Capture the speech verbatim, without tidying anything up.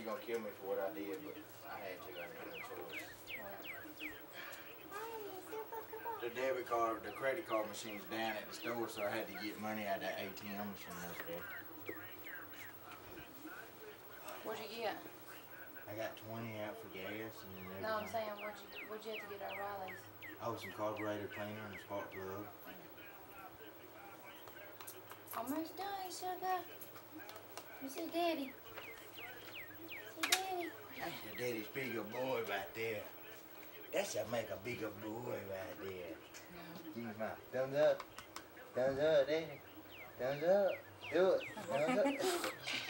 you're gonna kill me for what I did, but I had to. I had no choice. The debit card, the credit card machine's down at the store, so I had to get money out of that A T M machine over there. What'd you get? I got twenty out for gas and everything. No, I'm saying, what'd you, what'd you have to get at O'Reilly's? Oh, some carburetor cleaner and a spark plug. Almost done, sugar. You see Daddy. See Daddy. That's the daddy's bigger boy right there. That's a make a bigger boy right there. Give me my thumbs up. Thumbs up, daddy. Thumbs up. Do it. Thumbs up.